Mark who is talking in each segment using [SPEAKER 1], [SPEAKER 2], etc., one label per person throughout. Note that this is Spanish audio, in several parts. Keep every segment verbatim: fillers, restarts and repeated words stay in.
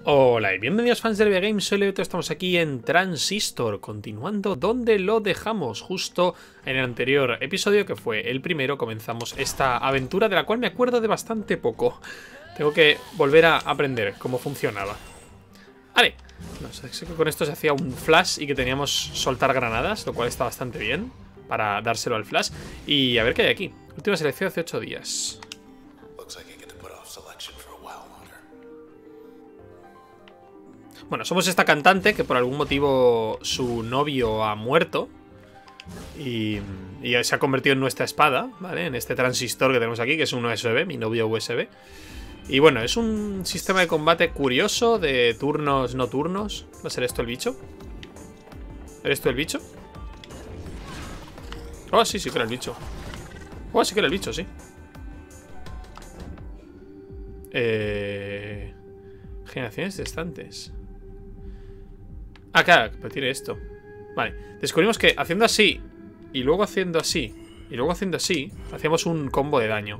[SPEAKER 1] Hola y bienvenidos fans de Games, soy Leoto, estamos aquí en Transistor, continuando donde lo dejamos justo en el anterior episodio, que fue el primero. Comenzamos esta aventura de la cual me acuerdo de bastante poco. Tengo que volver a aprender cómo funcionaba. Vale, no sé, sé que con esto se hacía un flash y que teníamos soltar granadas, lo cual está bastante bien para dárselo al flash. Y a ver qué hay aquí. Última selección hace ocho días. Bueno, somos esta cantante que por algún motivo su novio ha muerto y, y se ha convertido en nuestra espada, ¿vale? En este transistor que tenemos aquí, que es un U S B, mi novio U S B. Y bueno, es un sistema de combate curioso, de turnos no turnos. ¿Va a ser esto el bicho? ¿Eres tú el bicho? Oh, sí, sí que era el bicho. Oh, sí que era el bicho, sí. Eh... Generaciones distantes. Ah, claro, pero tiene esto. Vale, descubrimos que haciendo así y luego haciendo así y luego haciendo así, hacíamos un combo de daño.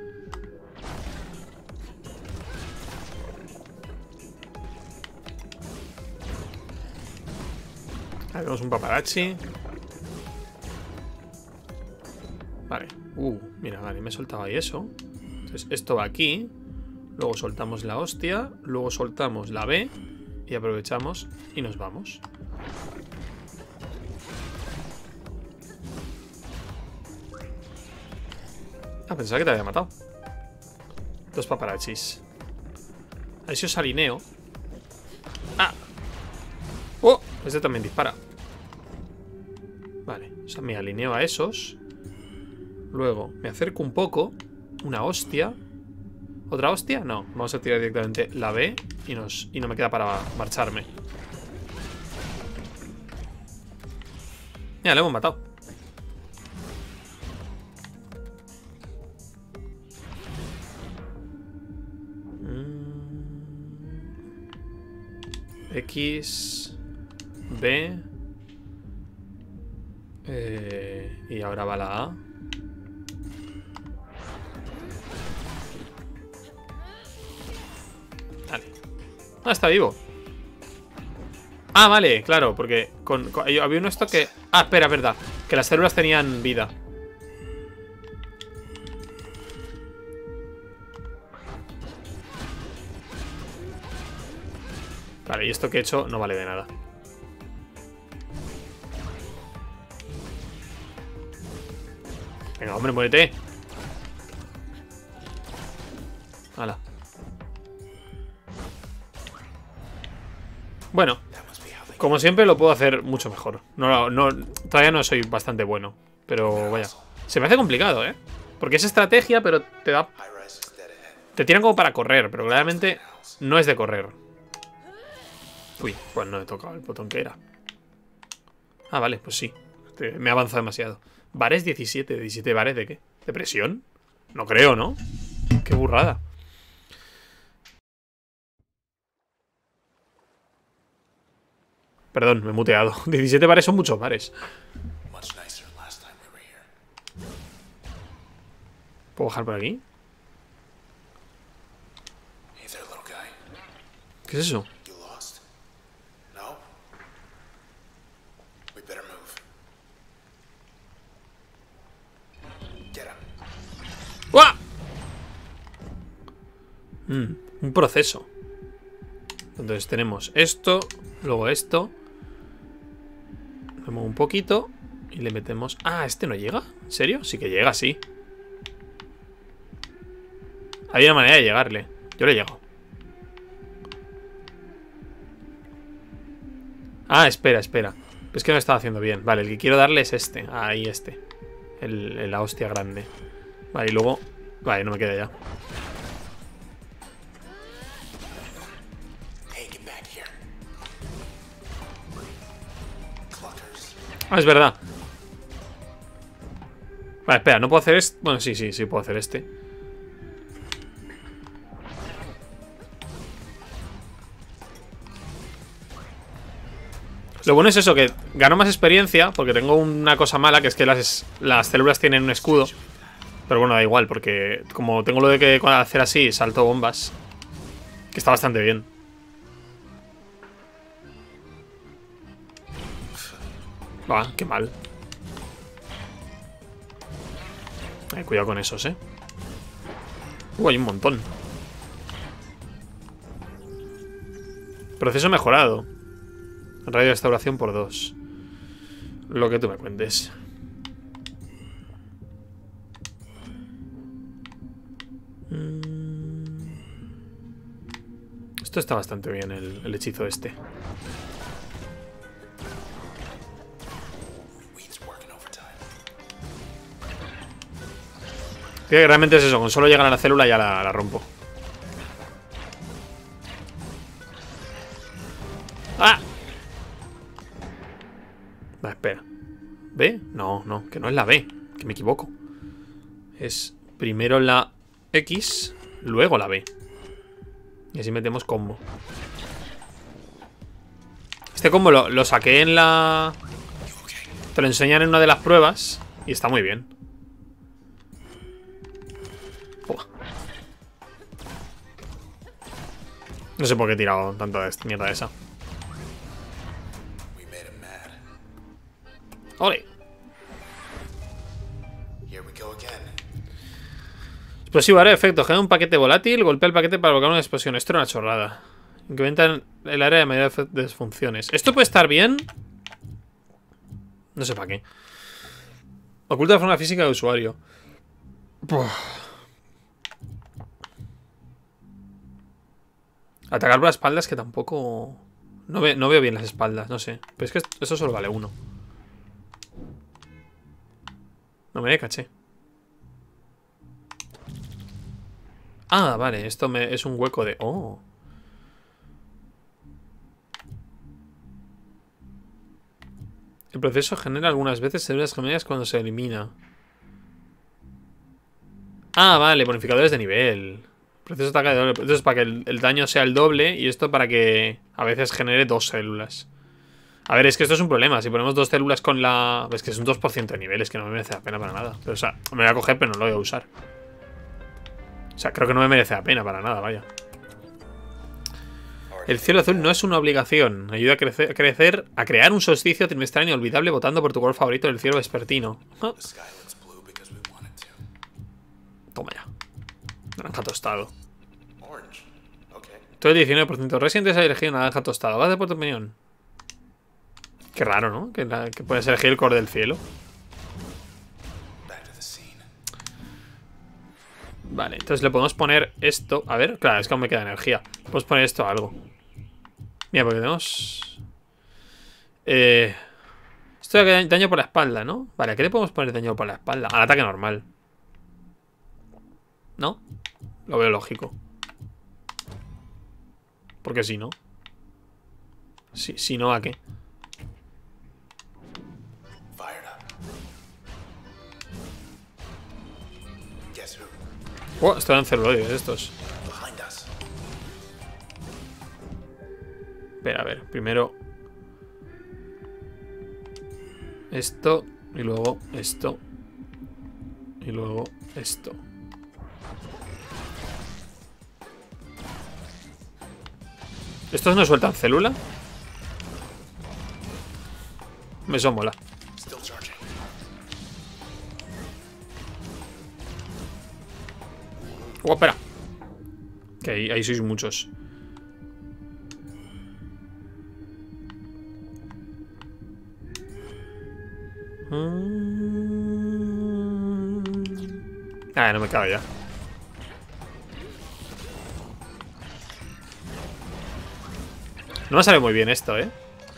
[SPEAKER 1] Ahí tenemos un paparazzi. Vale, uh, mira, vale, me he soltado ahí eso. Entonces esto va aquí. Luego soltamos la hostia. Luego soltamos la B. Y aprovechamos y nos vamos. Ah, pensaba que te había matado. Dos paparazzis. A ver si os alineo. ¡Ah! ¡Oh! Este también dispara. Vale, o sea, me alineo a esos. Luego me acerco un poco. Una hostia. ¿Otra hostia? No, vamos a tirar directamente la B y, nos, y no me queda para marcharme. Mira, le hemos matado. X B eh, y ahora va la A. Vale. Ah, está vivo. Ah, vale, claro, porque con, con, había uno esto que... Ah, espera, verdad. Que las células tenían vida. Vale, y esto que he hecho no vale de nada. Venga, hombre, muérete. Hala. Bueno, como siempre lo puedo hacer mucho mejor. No, no, todavía no soy bastante bueno. Pero vaya, se me hace complicado, ¿eh? Porque es estrategia, pero te da... Te tiran como para correr, pero claramente no es de correr. Uy, pues no he tocado el botón que era. Ah, vale, pues sí. Me ha avanzado demasiado. Bares diecisiete, diecisiete bares ¿de qué? ¿De presión? No creo, ¿no? Qué burrada. Perdón, me he muteado. diecisiete bares son muchos bares. ¿Puedo bajar por aquí? ¿Qué es eso? ¡Uah! Mm, un proceso. Entonces tenemos esto, luego esto. Lo muevo un poquito y le metemos... Ah, ¿este no llega? ¿En serio? Sí que llega, sí. Hay una manera de llegarle. Yo le llego. Ah, espera, espera. Es que no lo estaba haciendo bien. Vale, el que quiero darle es este. Ahí este. El, el, la hostia grande. Vale, y luego... Vale, no me queda ya. Ah, es verdad. Vale, espera, no puedo hacer este. Bueno, sí, sí, sí puedo hacer este. Lo bueno es eso, que gano más experiencia. Porque tengo una cosa mala, que es que las, las células tienen un escudo. Pero bueno, da igual, porque como tengo lo de que hacer así, salto bombas. Que está bastante bien. Va, qué mal. Eh, cuidado con esos, eh. Uh, hay un montón. Proceso mejorado. Radio de restauración por dos. Lo que tú me cuentes. Esto está bastante bien, el, el hechizo este. Que realmente es eso, con solo llegar a la célula ya la, la rompo. ¡Ah! Va, espera. ¿B? No, no, que no es la B. Que me equivoco. Es primero la X, luego la B. Y así metemos combo. Este combo lo, lo saqué en la... Te lo enseñan en una de las pruebas y está muy bien. Pua. No sé por qué he tirado tanto de esta mierda esa. ¡Ole! Explosivo, área de efecto. Genera un paquete volátil. Golpea el paquete para provocar una explosión. Esto era una chorrada. Incrementa el área de mayor de funciones. ¿Esto puede estar bien? No sé para qué. Oculta la forma física del usuario. Uf. Atacar por las espaldas, que tampoco... No, ve, no veo bien las espaldas, no sé. Pero es que eso solo vale uno. No me caché. Ah, vale, esto me, es un hueco de... Oh. El proceso genera algunas veces células gemelas cuando se elimina. Ah, vale, bonificadores de nivel. El proceso ataca de doble. Esto es para que el, el daño sea el doble y esto para que a veces genere dos células. A ver, es que esto es un problema. Si ponemos dos células con la... Es que es un dos por ciento de nivel, es que no me merece la pena para nada. Pero, o sea, me voy a coger, pero no lo voy a usar. O sea, creo que no me merece la pena para nada, vaya. El cielo azul no es una obligación. Ayuda a crecer, a crecer, a crear un solsticio trimestral inolvidable votando por tu color favorito del cielo vespertino. Oh. Toma ya. Naranja tostado. Todo el diecinueve por ciento. Residentes ha elegido naranja tostado. Vas de por tu opinión. Qué raro, ¿no? Que, la, que puedes elegir el color del cielo. Vale, entonces le podemos poner esto. A ver, claro, es que aún me queda energía. Podemos poner esto a algo. Mira, porque tenemos... Eh... Esto da daño por la espalda, ¿no? Vale, ¿a qué le podemos poner daño por la espalda? Al ataque normal. ¿No? Lo veo lógico. Porque si no... Si, si no, ¿a qué? Oh, estos eran celuloides estos. Espera, a ver, primero esto y luego esto y luego esto. ¿Estos no sueltan célula? Eso mola. Oh, espera. Que ahí, ahí sois muchos. Ah, no me cabe ya. No me sale muy bien esto, ¿eh?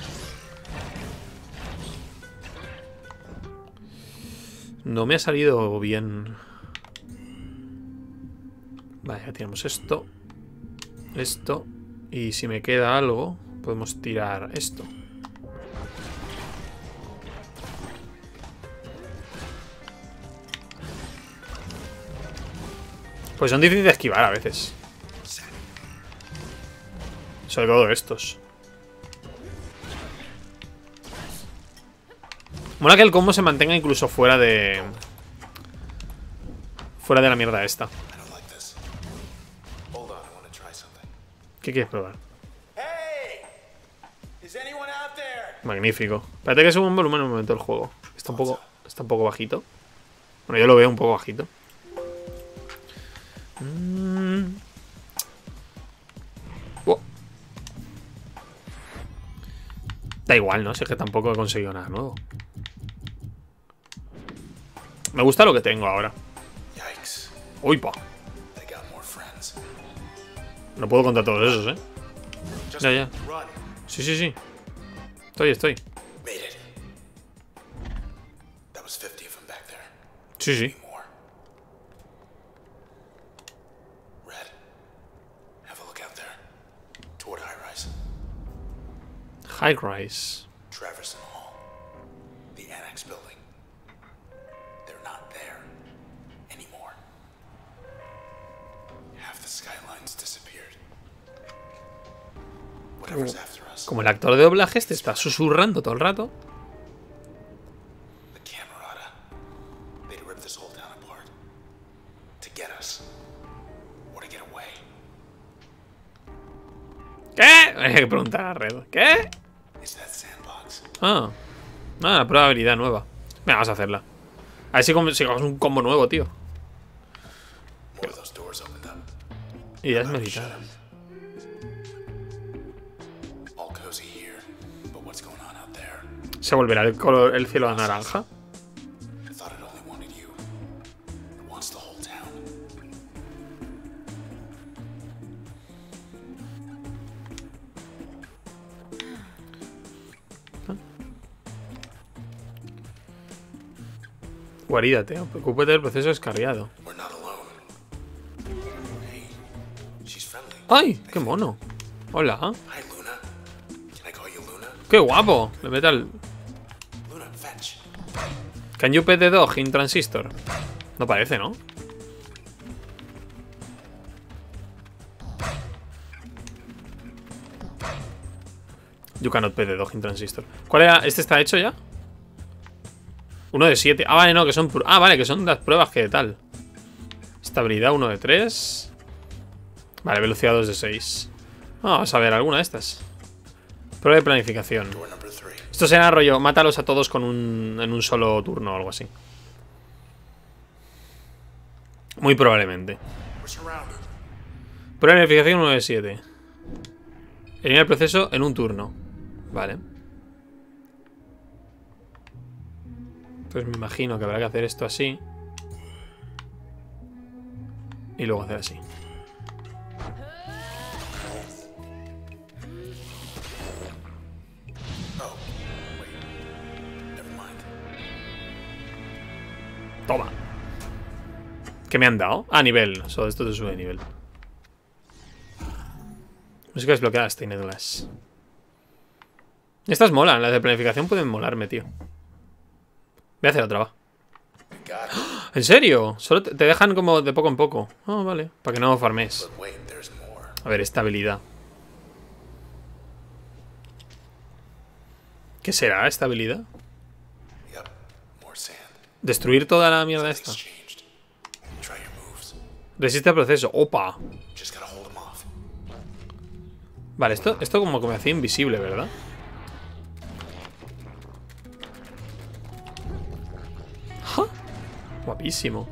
[SPEAKER 1] No me ha salido bien. Vale, ya tenemos esto. Esto. Y si me queda algo, podemos tirar esto. Pues son difíciles de esquivar a veces. Sobre todo estos. Mola que el combo se mantenga incluso fuera de... Fuera de la mierda esta. ¿Qué quieres probar? Magnífico. Espérate que suba un volumen un momento el juego. Está un poco, está un poco bajito. Bueno, yo lo veo un poco bajito. Mm. Oh. Da igual, ¿no? Si es que tampoco he conseguido nada nuevo. Me gusta lo que tengo ahora. Uy, pa. No puedo contar todos esos, ¿eh? Ya, ya. Sí, sí, sí. Estoy, estoy. Sí, sí. High rise. Como el actor de doblaje este está susurrando todo el rato. ¿Qué? Hay que preguntar a Red. ¿Qué? Ah, ah, la prueba de habilidad nueva. Venga, vamos a hacerla. A ver si consigamos un combo nuevo, tío. Ideas meditadas. ¿Se volverá el, color, el cielo a naranja? Guarídate, ocúpate del proceso descarriado. ¡Ay! ¡Qué mono! Hola. ¡Qué guapo! Le mete al... Can you pet the dog in transistor? No parece, ¿no? You cannot pet the dog in transistor. ¿Cuál era? ¿Este está hecho ya? Uno de siete. Ah, vale, no, que son... Ah, vale, que son las pruebas que tal. Estabilidad uno de tres. Vale, velocidad dos de seis. Vamos a ver alguna de estas. Prueba de planificación. Esto será rollo, mátalos a todos con un, en un solo turno o algo así. Muy probablemente. Prueba de planificación uno de siete. Elimina el proceso en un turno. Vale. Pues me imagino que habrá que hacer esto así. Y luego hacer así. Toma. ¿Qué me han dado? Ah, nivel. Solo esto te sube de nivel. Música desbloqueada, Stained Glass. Estas molan. Las de planificación pueden molarme, tío. Voy a hacer otra, va. ¿En serio? Solo te dejan como de poco en poco. Ah, oh, vale. Para que no farmes. A ver, estabilidad. ¿Qué será estabilidad? Destruir toda la mierda esta. Resiste al proceso. Opa. Vale, esto, esto como que me hacía invisible, ¿verdad? ¡Ja! Guapísimo.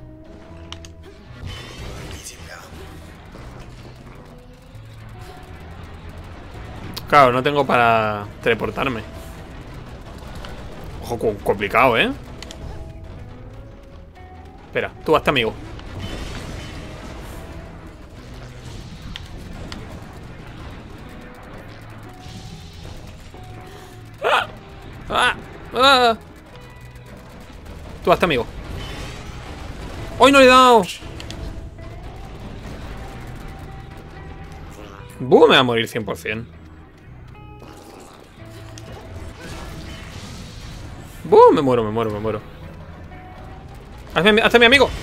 [SPEAKER 1] Claro, no tengo para teleportarme. Ojo, complicado, ¿eh? Espera, tú hazte amigo. ¡Ah! ¡Ah! ¡Ah! Tú hazte amigo. ¡Hoy no le he dado! Buh, me va a morir cien por cien. Buh, me muero, me muero, me muero. Hazme, hazme mi amigo.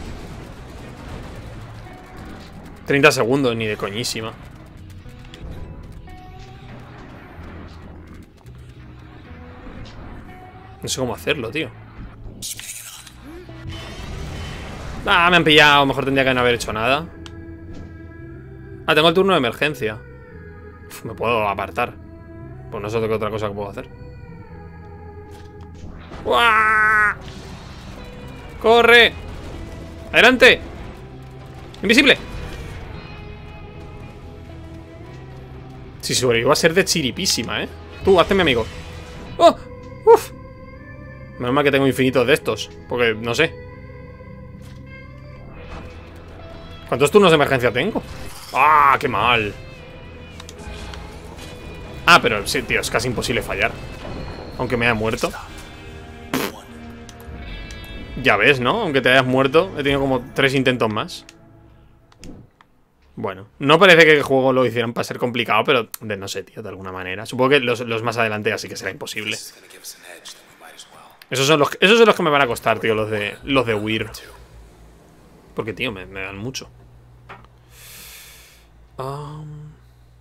[SPEAKER 1] treinta segundos, ni de coñísima. No sé cómo hacerlo, tío. Ah, me han pillado. Mejor tendría que no haber hecho nada. Ah, tengo el turno de emergencia. Uf, me puedo apartar. Pues no sé qué otra cosa que puedo hacer. ¡Uah! ¡Corre! ¡Adelante! ¡Invisible! Si sobrevivo va a ser de chiripísima, ¿eh? Tú, hazte mi amigo. ¡Oh! ¡Uf! Menos mal que tengo infinitos de estos. Porque, no sé. ¿Cuántos turnos de emergencia tengo? ¡Ah! ¡Qué mal! Ah, pero sí, tío, es casi imposible fallar. Aunque me haya muerto. Ya ves, ¿no? Aunque te hayas muerto, he tenido como tres intentos más. Bueno, no parece que el juego lo hicieran para ser complicado, pero de, no sé, tío, de alguna manera. Supongo que los, los más adelante así que será imposible. Esos son los, esos son los que me van a costar, tío, los de los de Weir. Porque, tío, me, me dan mucho. Um...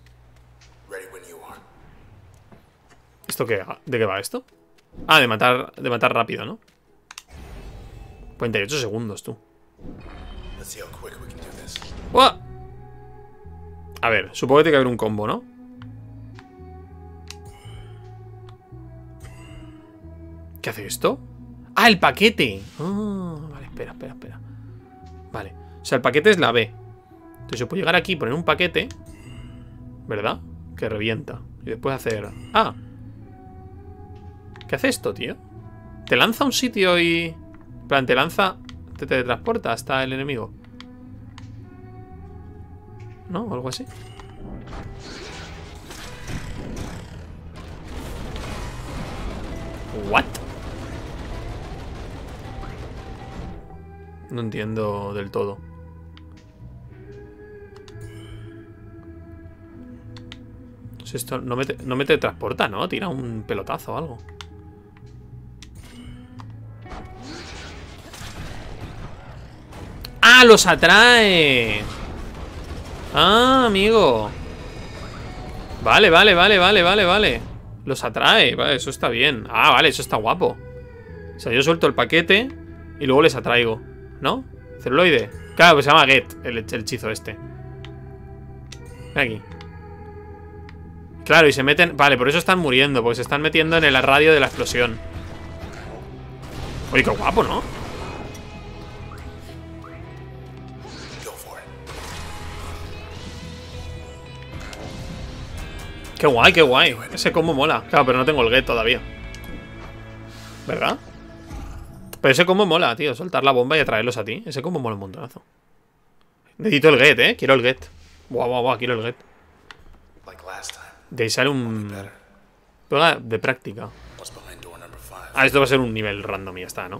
[SPEAKER 1] ¿Esto qué? ¿De qué va esto? Ah, de matar, de matar rápido, ¿no? cuarenta y ocho segundos, tú. ¡Uah! A ver, supongo que tiene que haber un combo, ¿no? ¿Qué hace esto? ¡Ah, el paquete! Oh, vale, espera, espera, espera. Vale, o sea, el paquete es la B. Entonces yo puedo llegar aquí y poner un paquete, ¿verdad? Que revienta. Y después hacer... ¡Ah! ¿Qué hace esto, tío? Te lanza a un sitio y... En plan, te lanza... Te teletransporta hasta el enemigo. ¿No? O algo así. ¿What? No entiendo del todo. Si esto no me, te, no me teletransporta, ¿no? Tira un pelotazo o algo. ¡Ah! ¡Los atrae! ¡Ah, amigo! Vale, vale, vale, vale, vale, vale. Los atrae, vale, eso está bien. Ah, vale, eso está guapo. O sea, yo suelto el paquete y luego les atraigo, ¿no? Celuloide. Claro, pues se llama Get, el, el hechizo este. Ven aquí. Claro, y se meten... Vale, por eso están muriendo, porque se están metiendo en el radio de la explosión. Oye, qué guapo, ¿no? Qué guay, qué guay. Ese combo mola. Claro, pero no tengo el Get todavía. ¿Verdad? Pero ese combo mola, tío. Soltar la bomba y atraerlos a ti. Ese combo mola un montonazo. Necesito el Get, eh. Quiero el Get. Buah, buah, buah. Quiero el Get. De ahí sale un... Prueba de práctica. Ah, esto va a ser un nivel random y ya está, ¿no?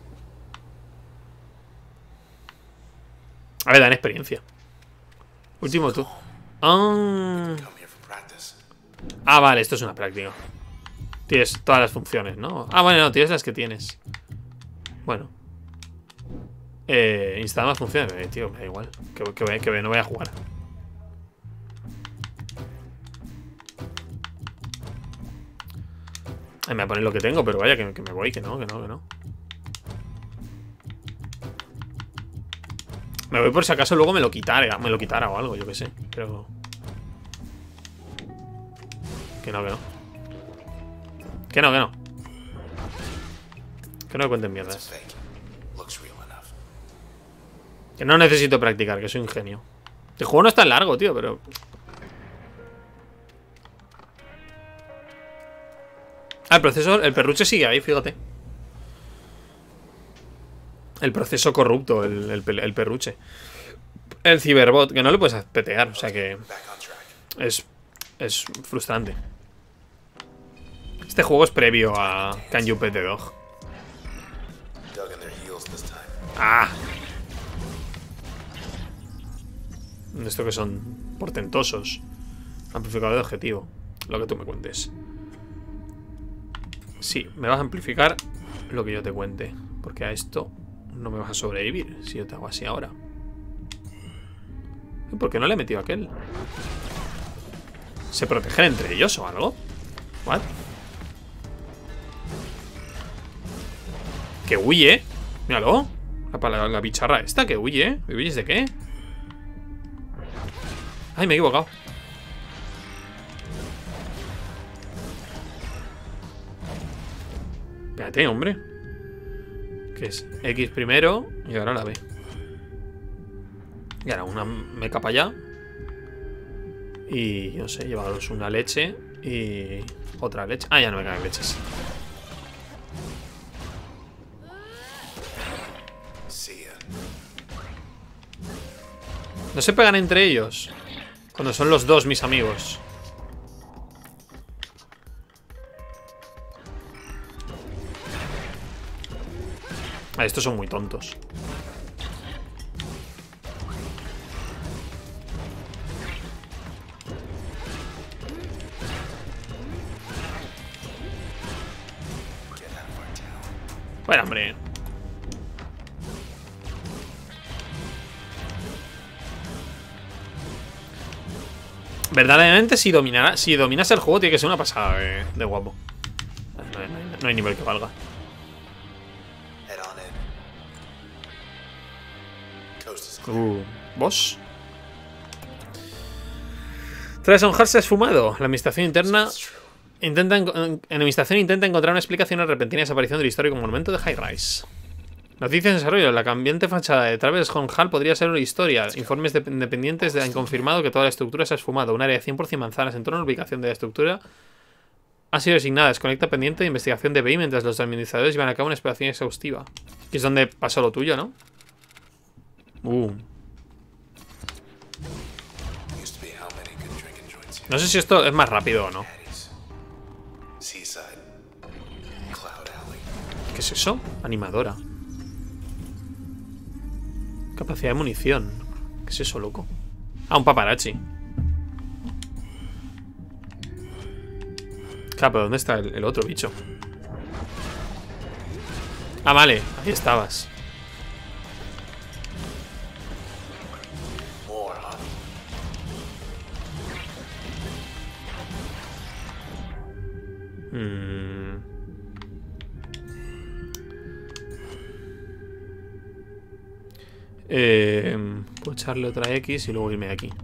[SPEAKER 1] A ver, dan experiencia. Último tú. Ah... Ah, vale, esto es una práctica. Tienes todas las funciones, ¿no? Ah, bueno, no, tienes las que tienes. Bueno. Eh, instalar más funciones. Eh, tío, me da igual. Que, que, que no voy a jugar. Eh, me voy a poner lo que tengo, pero vaya, que, que me voy, que no, que no, que no. Me voy por si acaso luego me lo quitara, me lo quitara o algo, yo que sé. Pero... Que no, que no. Que no, que no. Que no me cuenten mierdas. Que no necesito practicar, que soy un genio. El juego no es tan largo, tío, pero... Ah, el proceso, el perruche sigue ahí, fíjate. El proceso corrupto, el, el, el perruche. El ciberbot, que no le puedes petear, o sea que... Es... Es frustrante. Este juego es previo a Can You Pet the Dog. Ah. Esto que son portentosos. Amplificador de objetivo. Lo que tú me cuentes. Sí, me vas a amplificar lo que yo te cuente. Porque a esto no me vas a sobrevivir si yo te hago así ahora. ¿Por qué no le he metido a aquel? ¿Se protegen entre ellos o algo? ¿What? Que huye. Míralo. La, la, la bicharra esta que huye. ¿Huyes de qué? Ay, me he equivocado. Espérate, hombre. Que es X primero y ahora la B. Y ahora una meca para allá. Y no sé, llevaros una leche y otra leche. Ah, ya no me caen leches. No se pegan entre ellos cuando son los dos mis amigos. Ah, estos son muy tontos. Bueno, hombre. Verdaderamente, si, dominara, si dominas el juego, tiene que ser una pasada de, de guapo. No hay, no, hay, no hay nivel que valga. Uh, ¿Boss? Tras honjarse esfumado, la administración interna intenta, en, en la administración intenta encontrar una explicación a la repentina desaparición del histórico monumento de High Rise. Noticias en desarrollo. La cambiante fachada de Traverse Home Hall podría ser una historia. Informes de, independientes han confirmado que toda la estructura se ha esfumado. Un área de cien por cien manzanas en torno a la ubicación de la estructura ha sido designada. Desconecta pendiente de investigación de B I mientras los administradores llevan a cabo una exploración exhaustiva. Que es donde pasó lo tuyo, ¿no? Uh. No sé si esto es más rápido o no. ¿Qué es eso? Animadora. Capacidad de munición. ¿Qué es eso, loco? Ah, un paparazzi. Claro, pero ¿dónde está el, el otro bicho? Ah, vale, ahí estabas. Hmm. Eh, puedo echarle otra X y luego irme de aquí.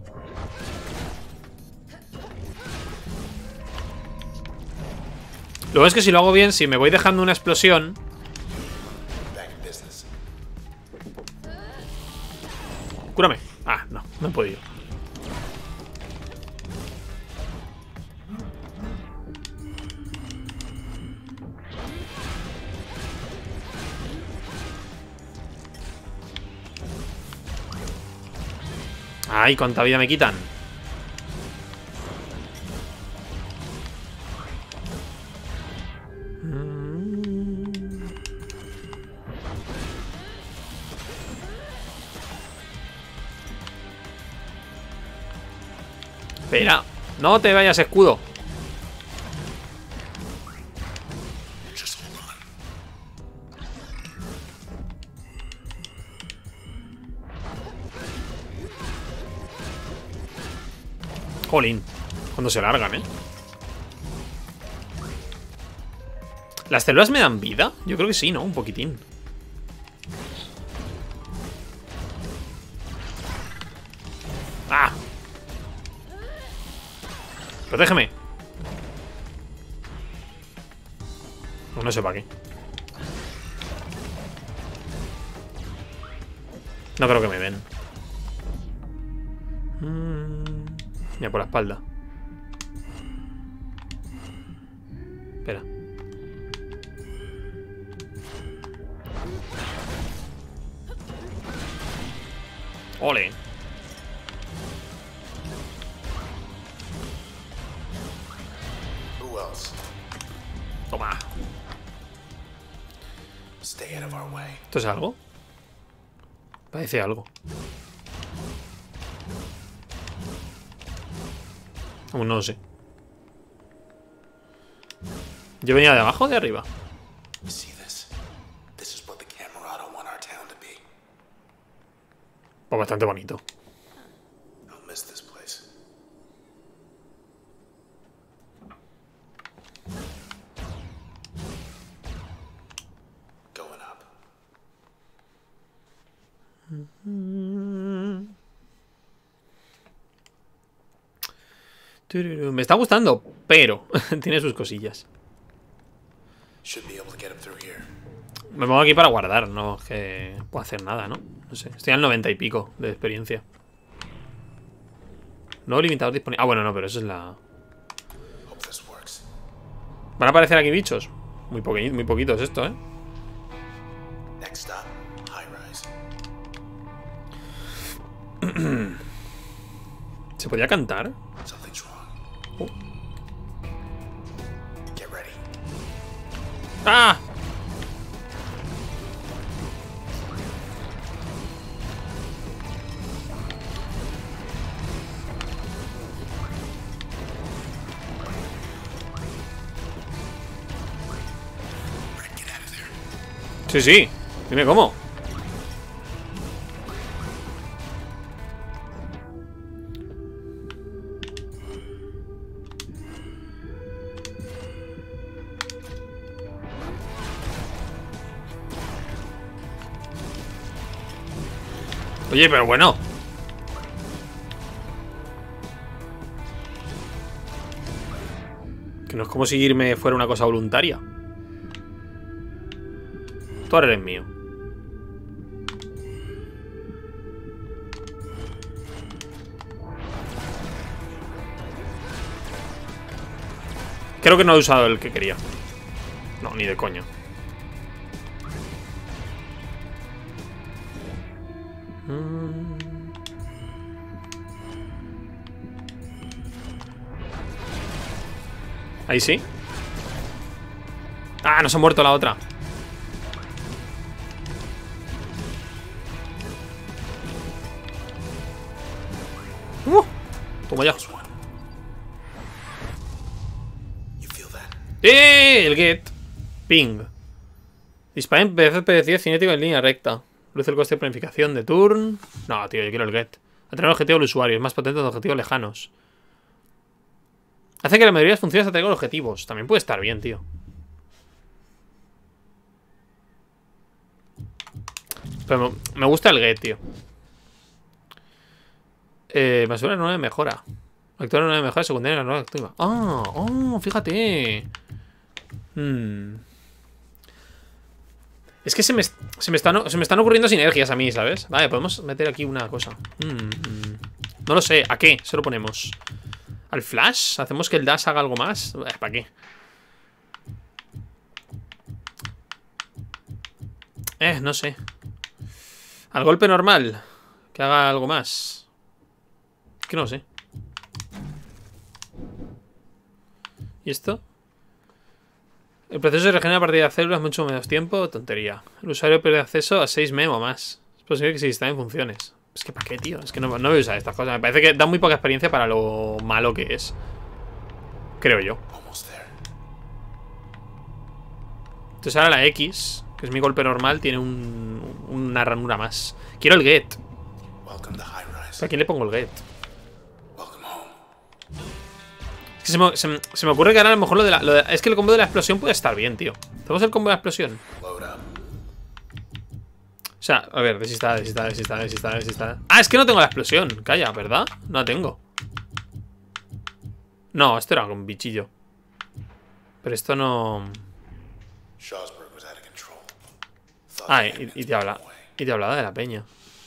[SPEAKER 1] Luego es que si lo hago bien, si me voy dejando una explosión. Cúrame. Ah, no, no he podido. Ay, cuánta vida me quitan. Espera, no te vayas, escudo. Jolín, cuando se largan, ¿eh? ¿Las células me dan vida? Yo creo que sí, ¿no? Un poquitín. ¡Ah! ¡Protégeme! No, no sé para qué. No creo que me den. Mira, por la espalda. Espera. ¡Ole! Toma. ¿Esto es algo? Parece algo. Aún no lo sé. ¿Yo venía de abajo o de arriba? Pues bastante bonito. Me está gustando, pero tiene sus cosillas. Me pongo aquí para guardar, no es que puedo hacer nada, ¿no? No sé, estoy al noventa y pico de experiencia. Nuevo limitador disponible. Ah, bueno, no, pero eso es la... ¿Van a aparecer aquí bichos? Muy, poqui muy poquitos esto, ¿eh? ¿Se podía cantar? Oh. ¡Ah! Sí, sí. Dime cómo. Oye, pero bueno. Que no es como si irme fuera una cosa voluntaria. Tú ahora eres mío. Creo que no he usado el que quería. No, ni de coña. Ahí sí. Ah, nos ha muerto la otra. Uh, toma ya. ¡Eh! El get. Ping. Dispara en P C C cinético en línea recta. Reduce el coste de planificación de turn. No, tío, yo quiero el get. Atraer el objetivo al usuario. Es más potente de objetivos lejanos. Hace que la mayoría de las funciones atraigan objetivos. También puede estar bien, tío. Pero me gusta el get, tío. Eh, más una nueva mejora. Actuar en una mejora secundaria en la nueva activa. Ah, oh, fíjate. Hmm. Es que se me, se, me están, se me están ocurriendo sinergias a mí, ¿sabes? Vale, podemos meter aquí una cosa. Hmm. No lo sé, ¿a qué se lo ponemos? ¿Al flash? ¿Hacemos que el dash haga algo más? ¿Para qué? Eh, no sé. Al golpe normal. Que haga algo más. Es que no sé. ¿Y esto? El proceso se regenera a partir de células mucho menos tiempo. Tontería. El usuario pierde acceso a seis memo más. Es posible que se instalen funciones. Es que ¿para qué, tío? Es que no, no voy a usar estas cosas. Me parece que da muy poca experiencia para lo malo que es. Creo yo. Entonces ahora la X, que es mi golpe normal, tiene un, una ranura más. Quiero el get. ¿A quién le pongo el get? Es que se me, se, me, se me ocurre que ahora a lo mejor lo de, la, lo de... Es que el combo de la explosión puede estar bien, tío. ¿Tenemos el combo de la explosión? O sea, a ver, desista, desista, desista, desista, desista. Ah, es que no tengo la explosión. Calla, ¿verdad? No la tengo. No, esto era un bichillo. Pero esto no... Ah, y, y te habla. Y te hablaba de la peña.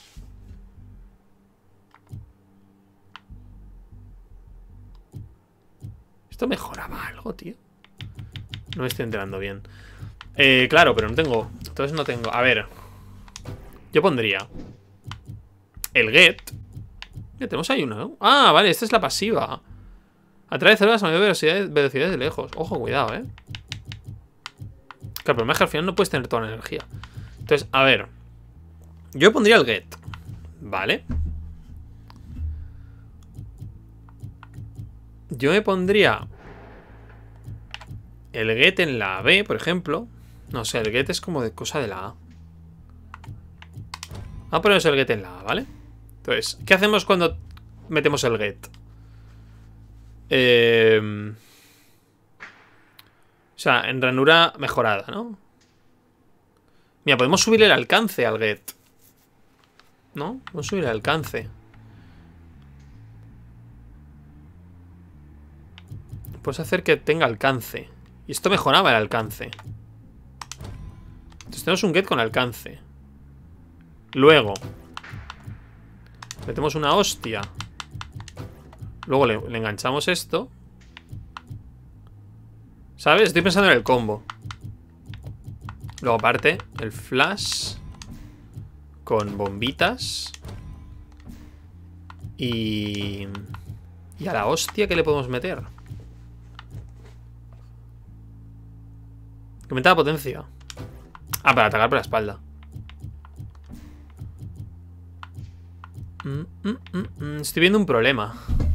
[SPEAKER 1] ¿Esto mejoraba algo, tío? No me estoy enterando bien. Eh, claro, pero no tengo. Entonces no tengo. A ver. Yo pondría el get. Ya tenemos ahí una, ¿no? Ah, vale, esta es la pasiva. Atrae células a mayor velocidad, velocidad de lejos. Ojo, cuidado, eh. Claro, el problema es que al final no puedes tener toda la energía. Entonces, a ver. Yo pondría el get. Vale. Yo me pondría el get en la B, por ejemplo. No sé, el get es como de cosa de la A. Vamos a ponernos el get en la A, ¿vale? Entonces, ¿qué hacemos cuando metemos el get? Eh... O sea, en ranura mejorada, ¿no? Mira, podemos subir el alcance al get. ¿No? Podemos subir el alcance. Puedes hacer que tenga alcance. Y esto mejoraba el alcance. Entonces tenemos un get con alcance. Luego metemos una hostia. Luego le, le enganchamos esto. ¿Sabes? Estoy pensando en el combo. Luego aparte el flash con bombitas. Y... Y a la hostia, ¿qué le podemos meter? Aumenta la potencia. Ah, para atacar por la espalda. Mm, mm, mm, mm. Estoy viendo un problema.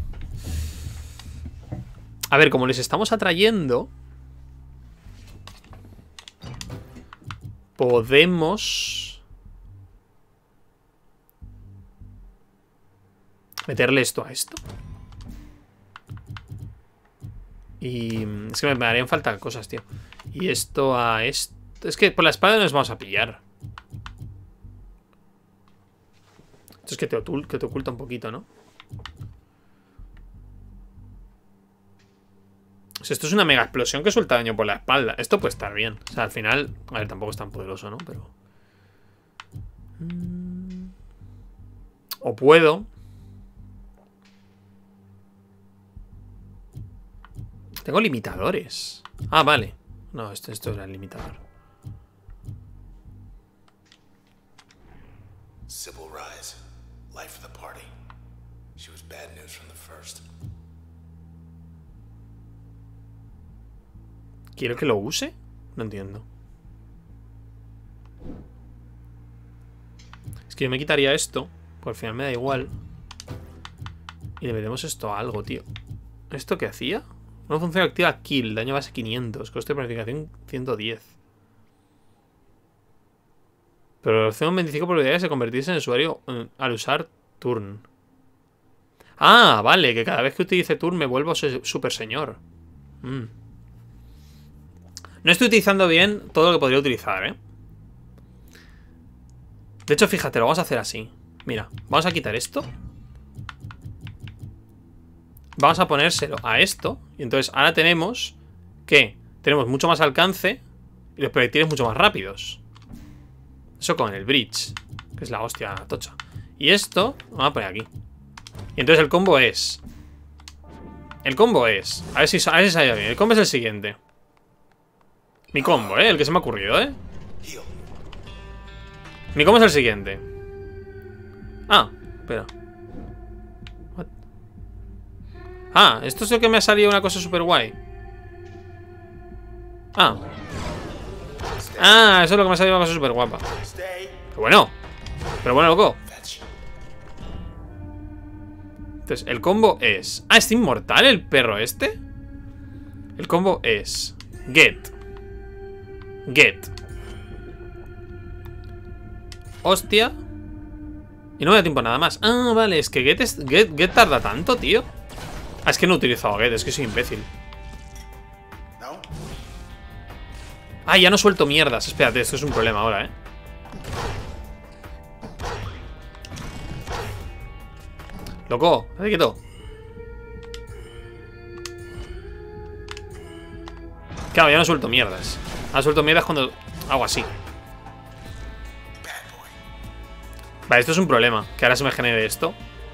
[SPEAKER 1] A ver, como les estamos atrayendo, podemos meterle esto a esto. Y es que me harían falta cosas, tío. Y esto a esto. Es que por la espada nos vamos a pillar. Esto es que te, que te oculta un poquito, ¿no? O sea, esto es una mega explosión que suelta daño por la espalda. Esto puede estar bien. O sea, al final... A ver, tampoco es tan poderoso, ¿no? Pero... O puedo... Tengo limitadores. Ah, vale. No, esto, esto era el limitador.
[SPEAKER 2] Sybil Rise, life of the party. She was bad news from the first.
[SPEAKER 1] ¿Quiero que lo use? No entiendo. Es que yo me quitaría esto, porque al final me da igual. Y le metemos esto a algo, tío. ¿Esto qué hacía? Una función activa kill, daño base quinientos, coste de planificación ciento diez. Pero hace un veinticinco por probabilidad de convertirse en usuario eh, al usar turn. Ah, vale, que cada vez que utilice turn me vuelvo super señor. Mm. No estoy utilizando bien todo lo que podría utilizar, ¿eh? De hecho, fíjate, lo vamos a hacer así. Mira, vamos a quitar esto. Vamos a ponérselo a esto. Y entonces ahora tenemos que tenemos mucho más alcance y los proyectiles mucho más rápidos. Eso con el bridge, que es la hostia tocha. Y esto, vamos a poner aquí. Y entonces el combo es... El combo es... A ver si, a ver si sale bien. El combo es el siguiente. Mi combo, ¿eh? El que se me ha ocurrido, ¿eh? Mi combo es el siguiente. Ah, espera. What? Ah, esto es lo que me ha salido una cosa súper guay. Ah. Ah, eso es lo que me ha salido una cosa súper guapa. Pero bueno. Pero bueno, loco. Entonces, el combo es... Ah, ¿es inmortal el perro este? El combo es... Get. Get. Hostia. Y no me da tiempo a nada más. Ah, vale, es que Get, es, get, get tarda tanto, tío. Ah, es que no he utilizado Get, es que soy imbécil. Ah, ya no suelto mierdas. Espérate, esto es un problema ahora, eh. Loco, hazte quieto. Claro, ya no suelto mierdas. Ahora suelto mierdas cuando hago así. Vale, esto es un problema. Que ahora se me genere esto.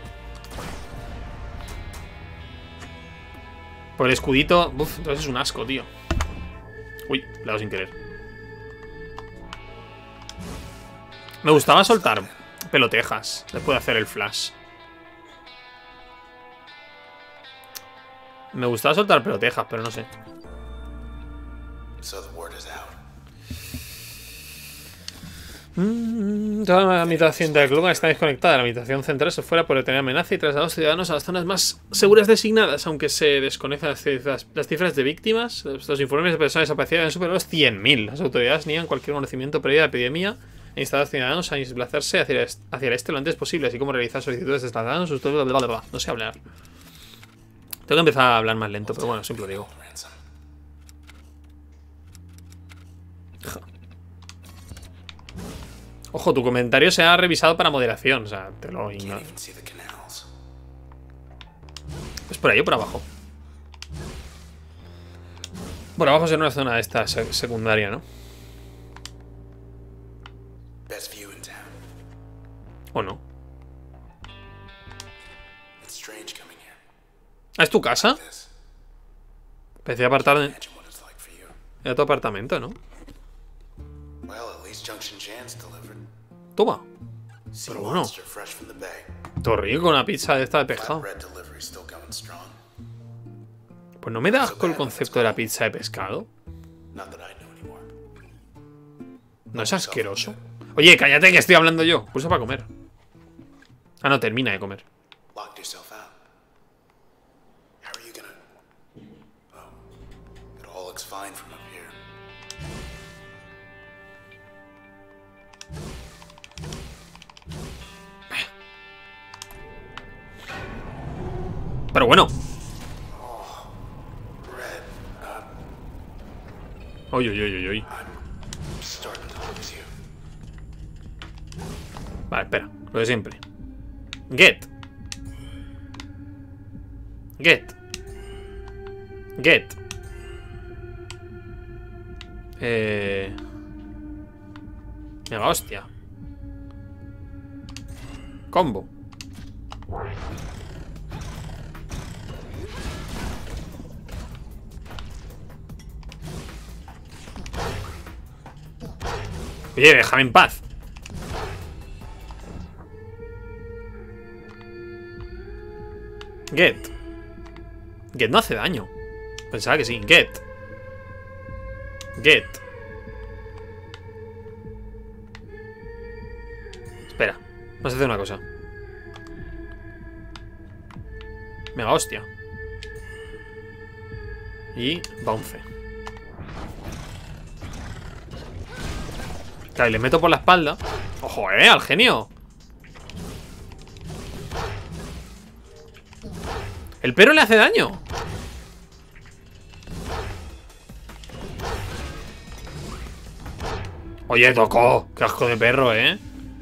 [SPEAKER 1] Por el escudito. Uf, entonces es un asco, tío. Uy, le he dado sin querer. Me gustaba soltar pelotejas después de hacer el flash. Me gustaba soltar pelotejas, pero no sé. Mm, toda la habitación del club está desconectada. La habitación central se fuera por tener amenaza y trasladó a los ciudadanos a las zonas más seguras designadas, aunque se desconocen las cifras, las cifras de víctimas. Los informes de personas desaparecidas han superado los cien mil. Las autoridades niegan cualquier conocimiento previo de la epidemia e instan a los ciudadanos a desplazarse hacia el, hacia el este lo antes posible, así como realizar solicitudes de traslados. No sé hablar. Tengo que empezar a hablar más lento, pero bueno, siempre lo digo. Ojo, tu comentario se ha revisado para moderación. O sea, te lo ignoro. ¿Es por ahí o por abajo? Por abajo es en una zona de esta secundaria, ¿no? ¿Ah, es tu casa? Parecía apartar de...
[SPEAKER 2] Imagine what it's like for you.
[SPEAKER 1] Era tu apartamento, ¿no?
[SPEAKER 2] Well, at least Junction Jan's delivered.
[SPEAKER 1] Toma.
[SPEAKER 2] Sea
[SPEAKER 1] Pero bueno.
[SPEAKER 2] monster fresh from the bay.
[SPEAKER 1] Todo rico, una pizza de esta de pescado.
[SPEAKER 2] Flatbread delivery still going strong.
[SPEAKER 1] Pues no me da asco el concepto de la pizza de pescado.
[SPEAKER 2] Not that I know anymore.
[SPEAKER 1] No es asqueroso. Oye, cállate que estoy hablando yo. Pulsa para comer. Ah, no, termina de comer.
[SPEAKER 2] Locked yourself out. How are you gonna? Oh, it all looks fine from up here.
[SPEAKER 1] Pero bueno.
[SPEAKER 2] Red,
[SPEAKER 1] Uy, uy, uy, uy, uy.
[SPEAKER 2] I'm starting to lose you.
[SPEAKER 1] Vale, espera. Lo de siempre. Get. Get. Get. Eh... Mega hostia. Combo. Oye, déjame en paz. Get. Get no hace daño. Pensaba que sí. Get. Get. Espera. Vamos a hacer una cosa. Mega hostia. Y bounce. Claro, y le meto por la espalda. Ojo, eh, al genio. El perro le hace daño. Oye, tocó. Qué asco de perro, eh.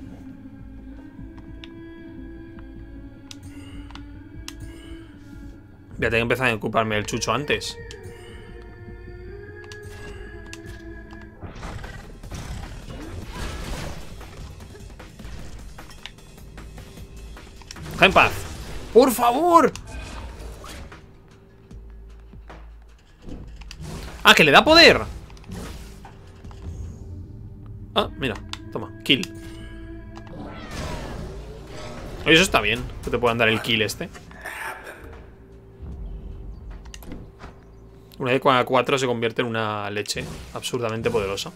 [SPEAKER 1] Ya tengo que empezar a ocuparme del chucho antes. Deja en paz. ¡Por favor! Ah, que le da poder. Ah, mira, toma, kill. Oye, eso está bien, que te puedan dar el kill este. Una de cada cuatro se convierte en una leche absurdamente poderosa.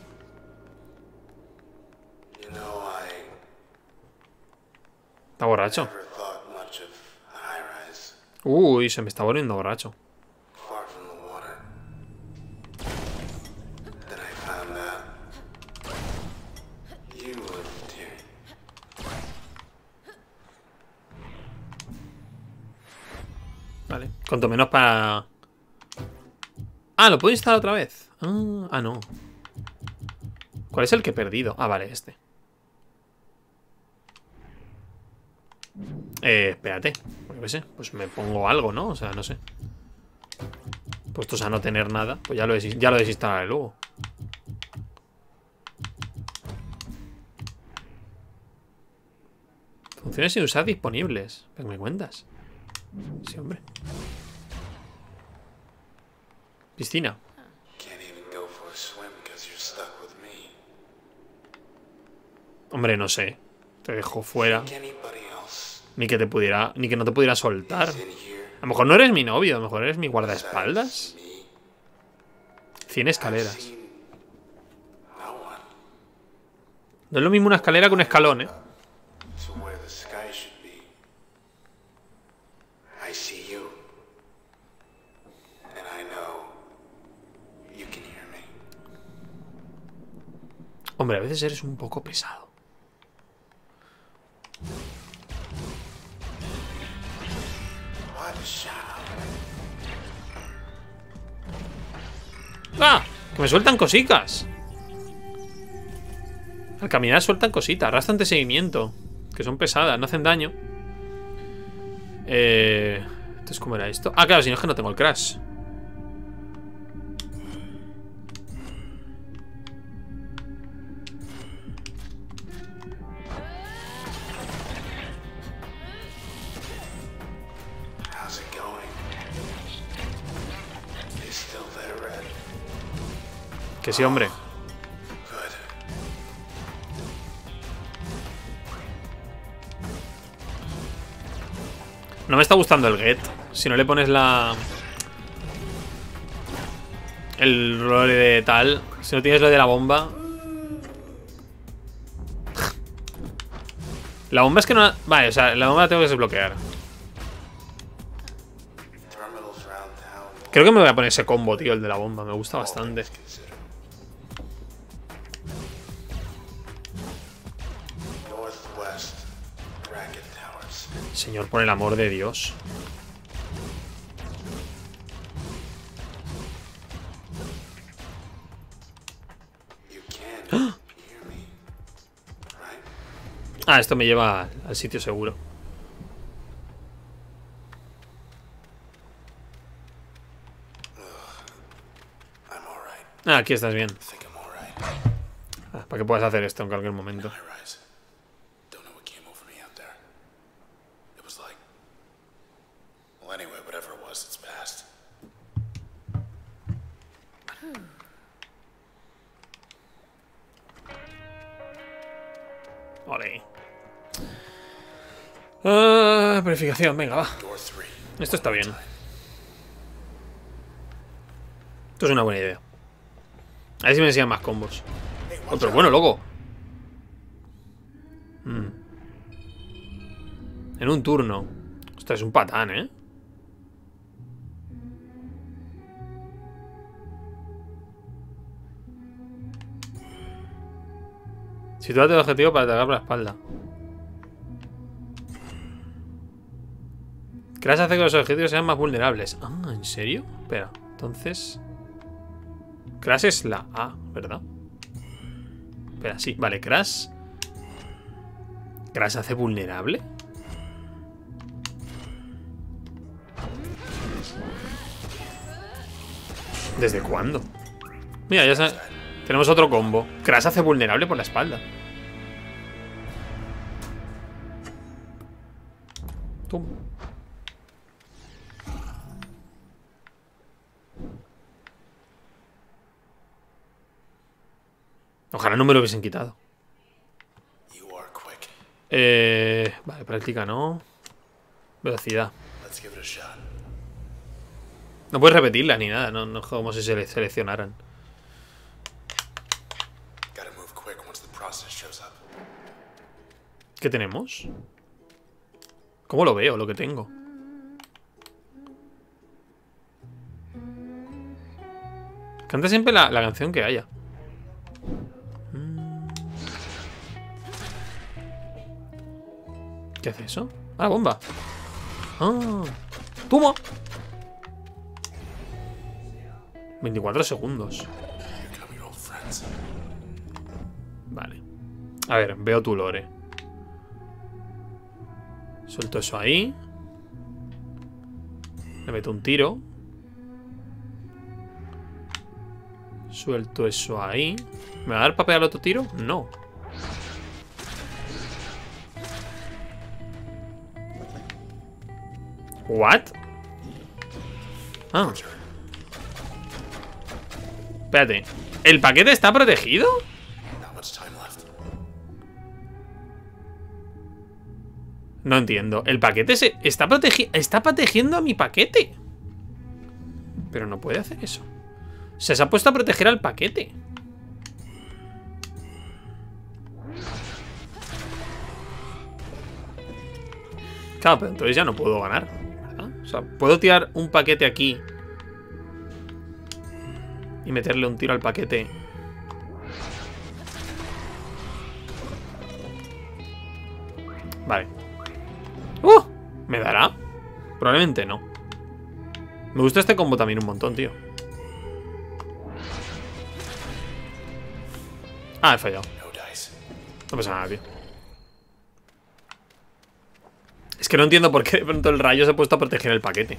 [SPEAKER 2] You know, I
[SPEAKER 1] Está borracho.
[SPEAKER 2] never thought much of high-rise.
[SPEAKER 1] Uy, se me está volviendo borracho.
[SPEAKER 2] Far from the water. Then I found out you lived here.
[SPEAKER 1] Vale, cuanto menos para... Ah, ¿lo puedo instalar otra vez? Ah, ah, no. ¿Cuál es el que he perdido? Ah, vale, este. Eh, espérate. Pues, qué sé, pues me pongo algo, ¿no? O sea, no sé. Puestos a no tener nada, pues ya lo, des ya lo desinstalaré luego. Funciones sin usar disponibles. ¿Qué me cuentas? Sí, hombre. Piscina.
[SPEAKER 2] Can't even go for a swim because you're stuck with me.
[SPEAKER 1] Hombre, no sé. Te dejo fuera.
[SPEAKER 2] Think anybody else
[SPEAKER 1] Ni que te pudiera. Ni que no te pudiera soltar.
[SPEAKER 2] is in here
[SPEAKER 1] A lo mejor no eres mi novio, a lo mejor eres mi guardaespaldas.
[SPEAKER 2] besides me?
[SPEAKER 1] Cien
[SPEAKER 2] I've
[SPEAKER 1] escaleras.
[SPEAKER 2] seen no one
[SPEAKER 1] No es lo mismo una escalera que un escalón, ¿eh?
[SPEAKER 2] to where the sky should be. I see you. And I know you can hear me.
[SPEAKER 1] Hombre, a veces eres un poco pesado.
[SPEAKER 2] What? Shut up.
[SPEAKER 1] ¡Ah! Que me sueltan cositas. Al caminar sueltan cositas. Arrastran de seguimiento. Que son pesadas, no hacen daño. Eh... Entonces, ¿cómo era esto? Ah, claro, si no es que no tengo el crash.
[SPEAKER 2] How's it going?
[SPEAKER 1] Que sí, hombre. No me está gustando el get. Si no le pones la... El rol de tal. Si no tienes lo de la bomba. La bomba es que no... Vale, o sea, la bomba la tengo que desbloquear. Creo que me voy a poner ese combo, tío, el de la bomba. Me gusta bastante. Señor, por el amor de Dios. ¡Ah! Ah, esto me lleva al sitio seguro. Ah, aquí estás bien. Ah, para que puedas hacer esto en cualquier momento. Ole. Uh, verificación, venga, va. Esto está bien. Esto es una buena idea. A ver si me enseñan más combos. Oh, pero bueno, loco. Mm. En un turno. Ostras, es un patán, ¿eh? Sitúate el objetivo para atacar por la espalda. Crash hace que los objetivos sean más vulnerables. Ah, ¿en serio? Espera, entonces... Crash es la A, ¿verdad? Espera, sí, vale, Crash. ¿Crash hace vulnerable? ¿Desde cuándo? Mira, ya sabes. Tenemos otro combo. Crash hace vulnerable por la espalda. Tum. Ojalá no me lo hubiesen quitado. Eh, vale, práctica no. Velocidad. No puedes repetirla ni nada. No, no es como si se le seleccionaran. ¿Qué tenemos? ¿Cómo lo veo, lo que tengo? Canta siempre la, la canción que haya. ¿Qué hace eso? Ah, bomba. Ah, ¡toma! veinticuatro segundos. Vale. A ver, veo tu lore. Suelto eso ahí. Le meto un tiro. Suelto eso ahí. ¿Me va a dar para pegar otro tiro? No. ¿What? Ah. Espérate. ¿El paquete está protegido? No entiendo. El paquete se está protegiendo. Está protegiendo a mi paquete. Pero no puede hacer eso. Se, se ha puesto a proteger al paquete. Claro, pero entonces ya no puedo ganar, ¿verdad? O sea, puedo tirar un paquete aquí y meterle un tiro al paquete. Vale. ¡Uh! ¿Me dará? Probablemente no. Me gusta este combo también un montón, tío. Ah, he fallado. No pasa nada, tío. Es que no entiendo por qué de pronto el rayo se ha puesto a proteger el paquete.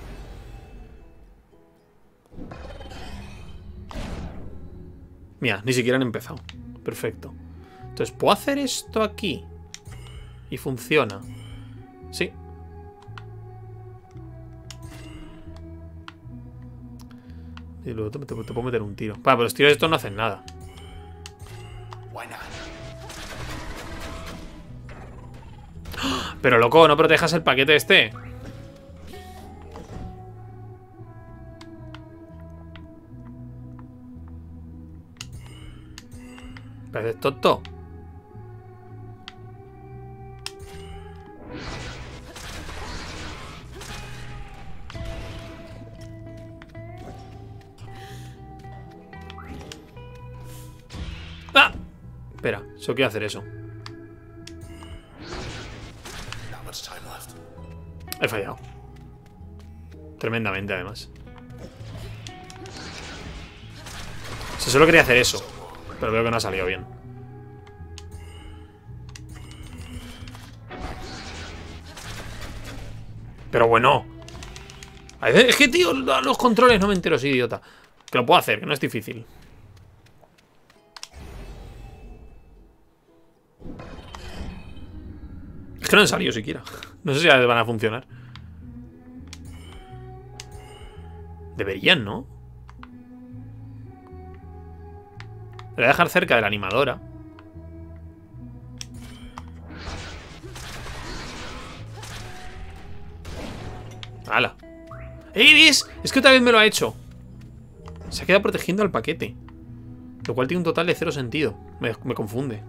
[SPEAKER 1] Mira, ni siquiera han empezado. Perfecto. Entonces, ¿puedo hacer esto aquí? Y funciona. Sí. Y luego te, te, te puedo meter un tiro. Vale, pero los tiros de estos no hacen nada. Pero loco, no protejas el paquete este. Parece tonto. ¡Ah! Espera, solo quiero hacer eso. He fallado. Tremendamente, además. O sea, solo quería hacer eso. Pero veo que no ha salido bien. Pero bueno. Es que, tío, los controles no me entero, soy idiota. Que lo puedo hacer, que no es difícil. Es que no han salido siquiera. No sé si van a funcionar. Deberían, ¿no? Lo voy a dejar cerca de la animadora. ¡Hala! ¡Iris! Es que otra vez me lo ha hecho. Se ha quedado protegiendo al paquete. Lo cual tiene un total de cero sentido. Me, me confunde.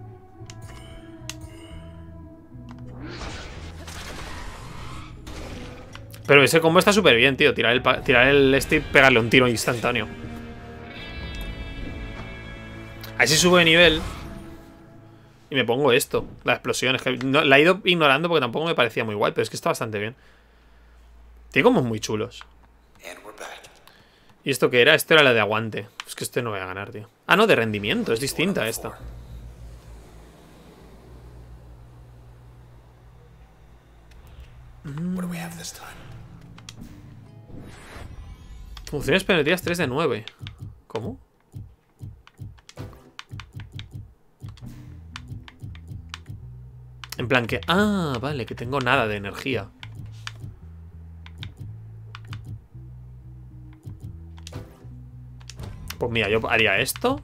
[SPEAKER 1] Pero ese combo está súper bien, tío. Tirar el, tirar el stick, pegarle un tiro instantáneo. Ahí sí subo de nivel. Y me pongo esto. La explosión. Es que no, la he ido ignorando porque tampoco me parecía muy guay. Pero es que está bastante bien. Tiene combos muy chulos. ¿Y esto qué era? Esto era la de aguante. Es que este no voy a ganar, tío. Ah, no, de rendimiento. Es distinta esta. Mm. Funciones penalidades tres de nueve. ¿Cómo? En plan que... Ah, vale, que tengo nada de energía. Pues mira, yo haría esto.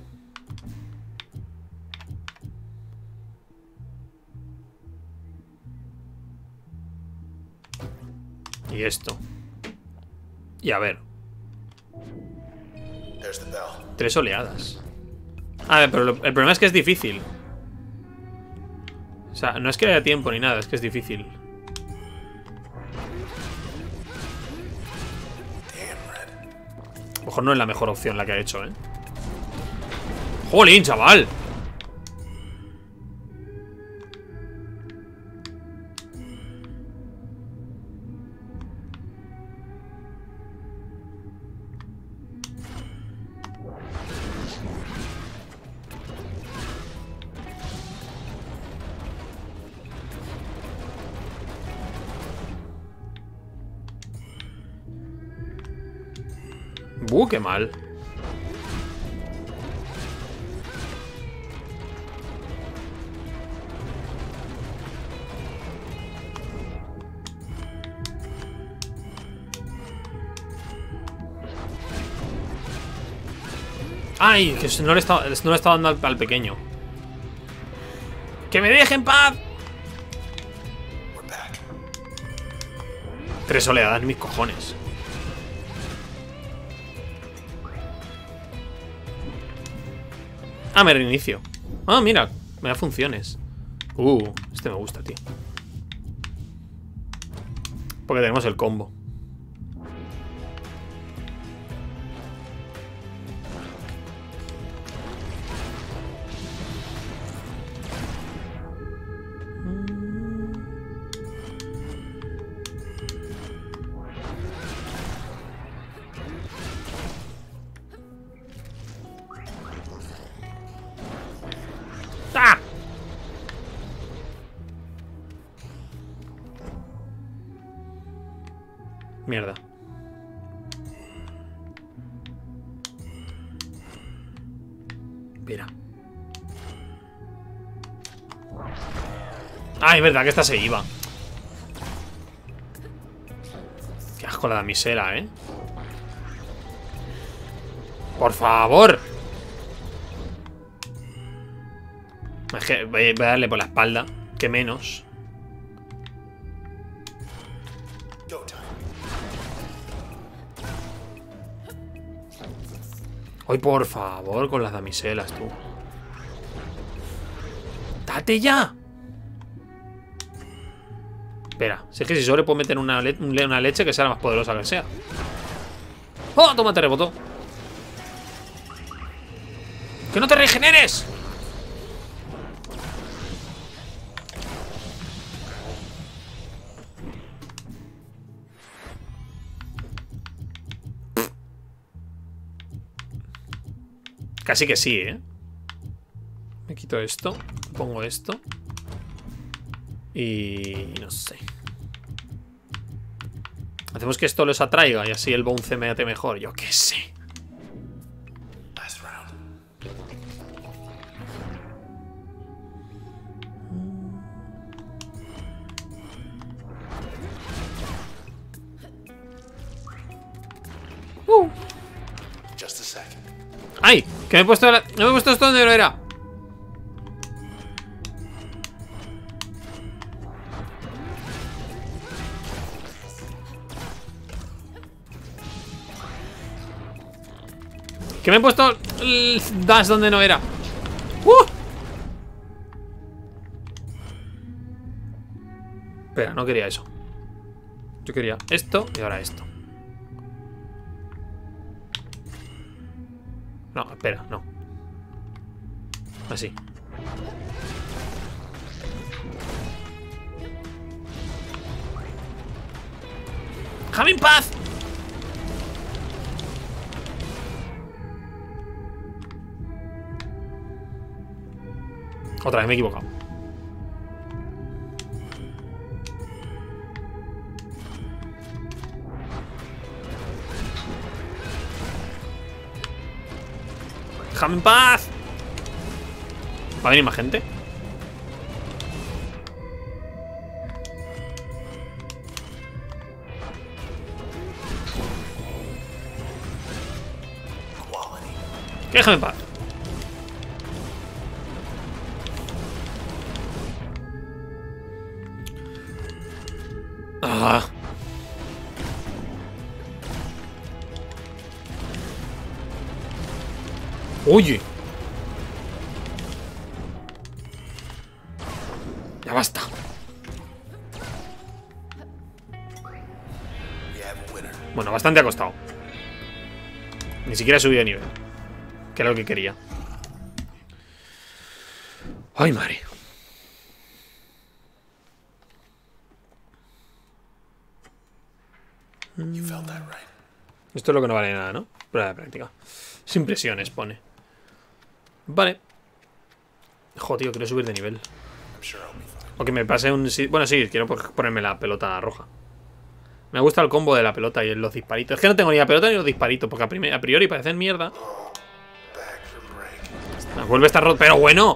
[SPEAKER 1] Y esto. Y a ver. Tres oleadas. A ver, pero lo, el problema es que es difícil. O sea, no es que haya tiempo ni nada, es que es difícil. A lo mejor no es la mejor opción la que ha hecho, ¿eh? ¡Jolín, chaval! ¡Uh, qué mal! ¡Ay! Que no le estaba, no le estaba dando al, al pequeño. ¡Que me deje en paz! Tres oleadas, mis cojones. Ah, me reinicio. Ah, mira, me da funciones. Uh, este me gusta, tío. Porque tenemos el combo. ¡Ah! Mierda. Mira. Ah, es verdad que esta se iba. Qué asco la damisela, ¿eh? ¡Por favor! Es que voy a darle por la espalda. Que menos. Ay, por favor, con las damiselas, tú. ¡Date ya! Espera, si es que si sobre puedo meter una, le una leche que sea la más poderosa que sea. ¡Oh, toma, te rebotó! ¡Que no te regeneres! Casi que sí, ¿eh? Me quito esto, pongo esto. Y... no sé. Hacemos que esto les atraiga y así el bounce se mete mejor. Yo qué sé. Uh. ¡Ay! Que me he puesto, la... me he puesto esto donde no era. Que me he puesto el dash donde no era. ¡Uh! Espera, no quería eso. Yo quería esto y ahora esto. No, espera, no. Así. ¡Déjame en paz! Otra vez me he equivocado. ¡Déjame en paz! ¿Va a venir más gente? Déjame en paz. Ah. Oye. Ya basta. Bueno, bastante ha costado. Ni siquiera he subido de nivel. Que era lo que quería. Ay, madre. Esto es lo que no vale nada, ¿no? Prueba de práctica. Sin presiones, pone. Vale. Joder, tío, quiero subir de nivel. O que me pase un... Bueno, sí, quiero ponerme la pelota roja. Me gusta el combo de la pelota y los disparitos. Es que no tengo ni la pelota ni los disparitos, porque a, a priori parecen mierda. Me vuelve a estar roto. ¡Pero bueno!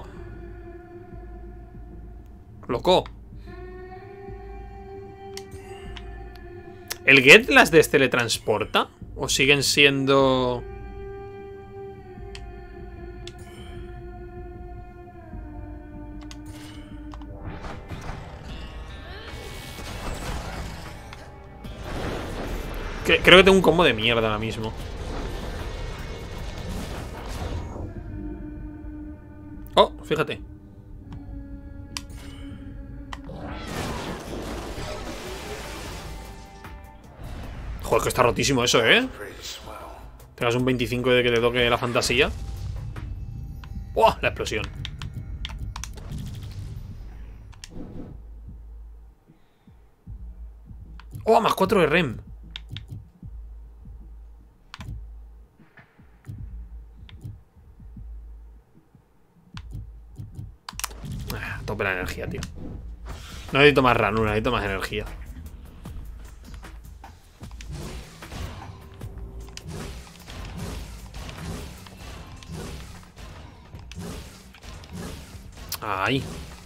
[SPEAKER 1] Loco. ¿El Get las desteletransporta? ¿O siguen siendo...? Que, creo que tengo un combo de mierda ahora mismo. Oh, fíjate. Joder, que está rotísimo eso, ¿eh? Tengas un veinticinco de que te toque la fantasía. ¡Oh! La explosión. ¡Oh! Más cuatro de rem. Ah, tope la energía, tío. No necesito más ranura, necesito más energía. Ahí.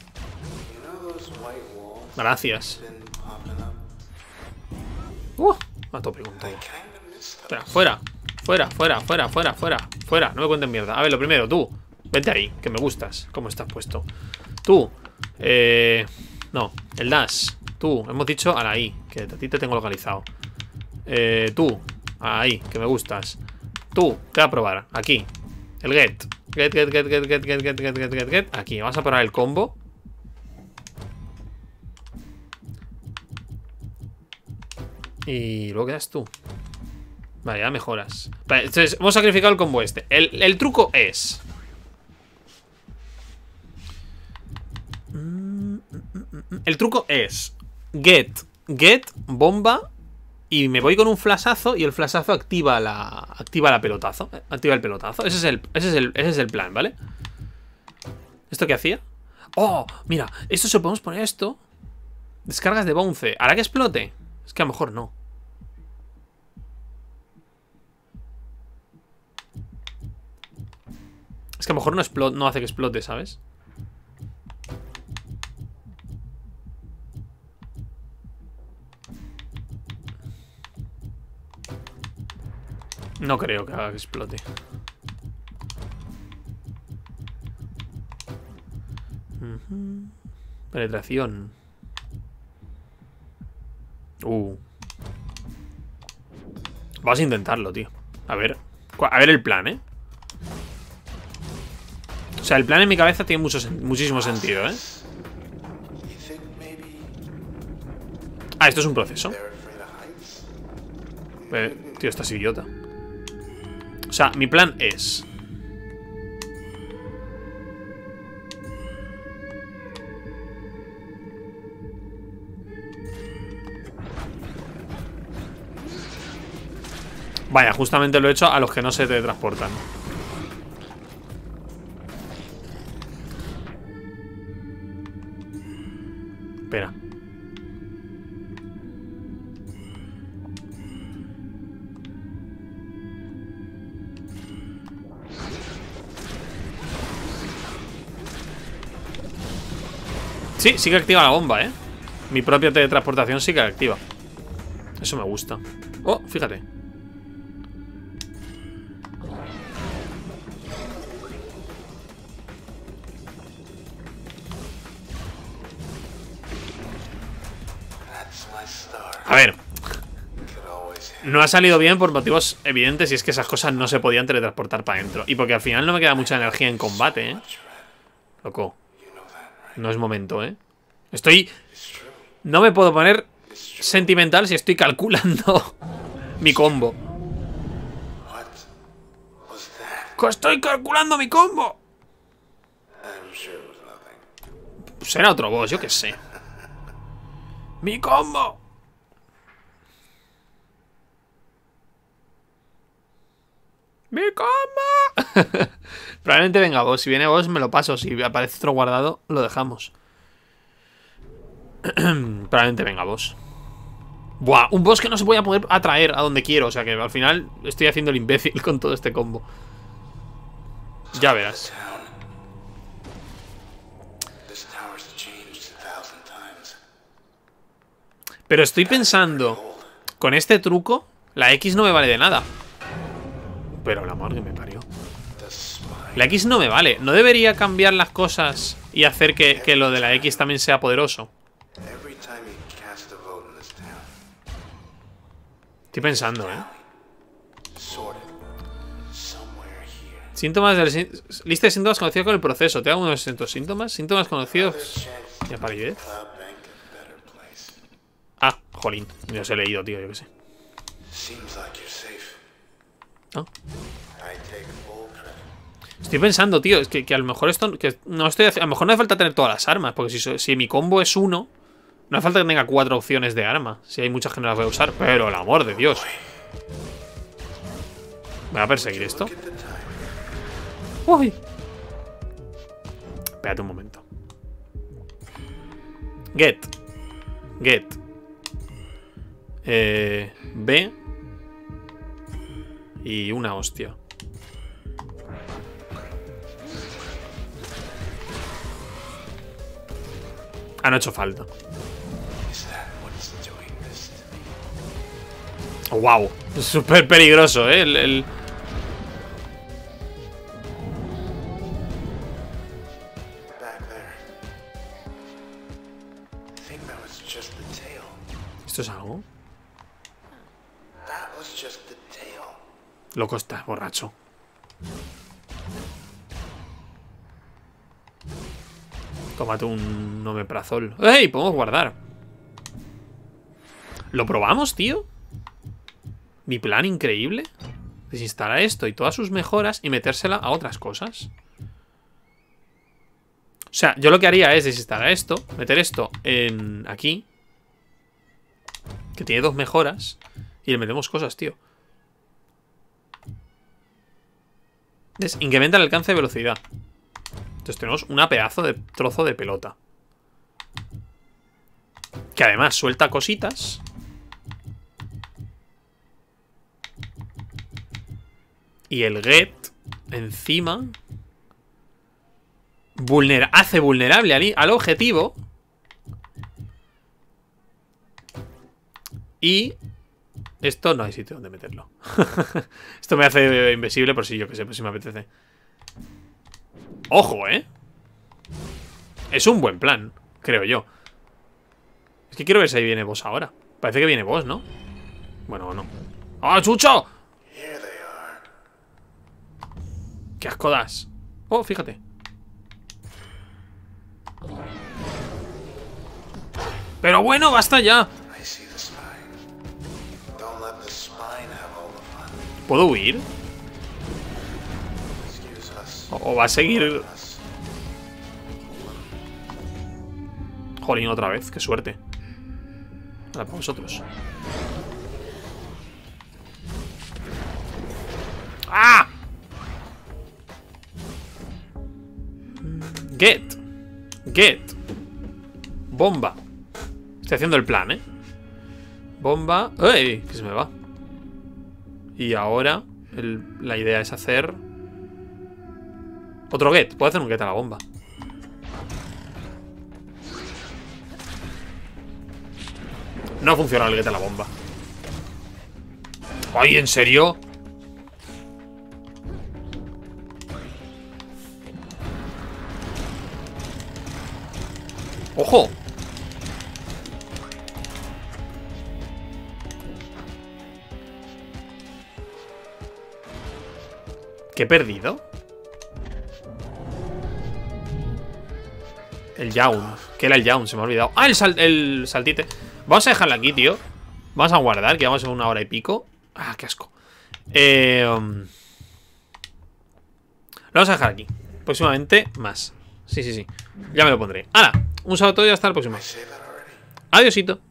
[SPEAKER 1] Gracias. Uh, a tope con todo. Espera, fuera. Fuera, fuera, fuera, fuera, fuera. Fuera, no me cuenten mierda. A ver, lo primero, tú. Vente ahí, que me gustas. ¿Cómo estás puesto? Tú. Eh... No, el dash. Tú, hemos dicho a la I, que a ti te tengo localizado. Eh, tú. Ahí, que me gustas. Tú, te voy a probar. Aquí. El get. Get, get, get, get, get, get, get, get, get, get, get. Aquí, vamos a probar el combo. Y luego quedas tú. Vale, ya mejoras. Vale, entonces, hemos sacrificado el combo este. El, el truco es... El truco es... Get, get, bomba. Y me voy con un flashazo. Y el flashazo activa la... Activa la pelotazo. Activa el pelotazo. Ese es el, ese es el, ese es el plan, ¿vale? ¿Esto qué hacía? Oh, mira, esto se lo podemos poner esto. Descargas de bounce. ¿Hará que explote? Es que a lo mejor no. Es que a lo mejor no, explote, no hace que explote, ¿sabes? No creo que haga que explote. Uh-huh. Penetración. Uh. Vamos a intentarlo, tío. A ver. A ver el plan, ¿eh? O sea, el plan en mi cabeza tiene mucho, muchísimo sentido, ¿eh? Ah, esto es un proceso. Eh, tío, estás idiota. O sea, mi plan es... Vaya, justamente lo he hecho a los que no se teletransportan. Espera. Sí, sí que activa la bomba, ¿eh? Mi propia teletransportación sí que la activa. Eso me gusta. Oh, fíjate. A ver, no ha salido bien por motivos evidentes. Y es que esas cosas no se podían teletransportar para adentro. Y porque al final no me queda mucha energía en combate, ¿eh? Loco. No es momento, ¿eh? Estoy... No me puedo poner sentimental si estoy calculando mi combo. ¡Estoy calculando mi combo! Será otro boss, yo qué sé. ¡Mi combo! ¡Mi combo! Probablemente venga boss. Si viene boss me lo paso. Si aparece otro guardado, lo dejamos. Probablemente venga boss. Buah, un boss que no se voy a poder atraer a donde quiero. O sea que al final estoy haciendo el imbécil con todo este combo. Ya verás. Pero estoy pensando, con este truco, la X no me vale de nada. Pero la madre que me parió. La X no me vale. ¿No debería cambiar las cosas y hacer que, que lo de la X también sea poderoso? Estoy pensando, ¿eh? Síntomas del... Lista de síntomas conocidos con el proceso. ¿Te hago unos síntomas? Síntomas conocidos... ¿Y palidez? Ah, jolín. Yo los he leído, tío, yo qué sé. ¿No? Estoy pensando, tío, es que, que a lo mejor esto... Que no estoy, a lo mejor no hace falta tener todas las armas. Porque si, si mi combo es uno, no hace falta que tenga cuatro opciones de arma. Si hay muchas que no las voy a usar. Pero el amor de Dios. ¿Me va a perseguir esto? Uy. Espérate un momento. Get. Get. Eh, B. Y una hostia. Ah, no ha hecho falta. Oh, wow. Es súper peligroso, ¿eh? El, el... ¿Esto es algo? Loco, estás borracho. Tómate un omeprazol. ¡Ey! Podemos guardar. ¿Lo probamos, tío? Mi plan increíble. Desinstalar esto y todas sus mejoras y metérsela a otras cosas. O sea, yo lo que haría es desinstalar esto, meter esto en aquí, que tiene dos mejoras, y le metemos cosas, tío. Es incrementa el alcance de velocidad. Entonces tenemos una pedazo de trozo de pelota. Que además suelta cositas. Y el get encima vulnera hace vulnerable al, al objetivo. Y esto no hay sitio donde meterlo. Esto me hace invisible por si yo que sé, por si me apetece. Ojo, ¿eh? Es un buen plan, creo yo. Es que quiero ver si ahí viene boss ahora. Parece que viene boss, ¿no? Bueno, no. ¡Ah, chucho! ¡Qué asco das! Oh, fíjate. Pero bueno, basta ya. ¿Puedo huir? ¿O va a seguir? Jolín, otra vez, qué suerte. Ahora para vosotros. ¡Ah! Get. Get. Bomba. Estoy haciendo el plan, ¿eh? Bomba. ¡Ey! Que se me va. Y ahora el, la idea es hacer otro get. Puedo hacer un get a la bomba. No funciona el get a la bomba. ¡Ay, en serio! ¡Ojo! ¿Qué he perdido? El yaun. ¿Qué era el yaun? Se me ha olvidado. ¡Ah, el, sal el saltite! Vamos a dejarla aquí, tío. Vamos a guardar, que vamos a una hora y pico. ¡Ah, qué asco! Eh, um... Lo vamos a dejar aquí. Próximamente más. Sí, sí, sí. Ya me lo pondré. ¡Hala! Un saludo y hasta el próximo. Adiósito.